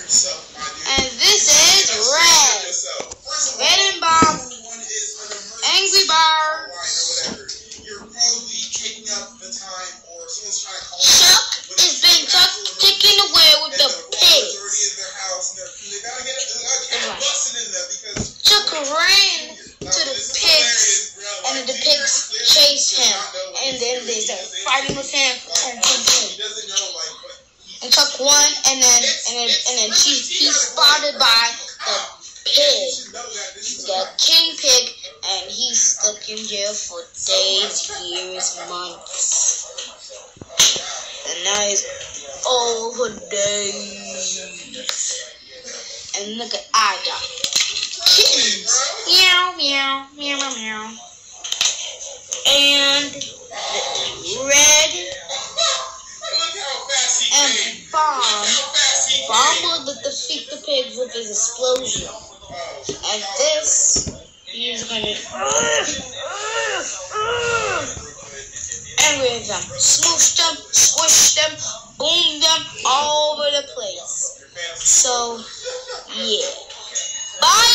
And this is Red. Red and Bomb. Angry Birds. Chuck is being taken away with the pigs. Chuck ran to the pigs, and the pigs chased him. And then they started fighting with him. And Chuck won, and then he's spotted by the pig, the king pig, and he's stuck in jail for days, years, months. And now he's over days. And look at Ida. Kittens. Meow, meow, meow, meow, meow. And Red and Bomb will defeat the pigs with his explosion. And this, he's gonna and with them, smoosh them, squish them, boom them all over the place. So, yeah. Bye.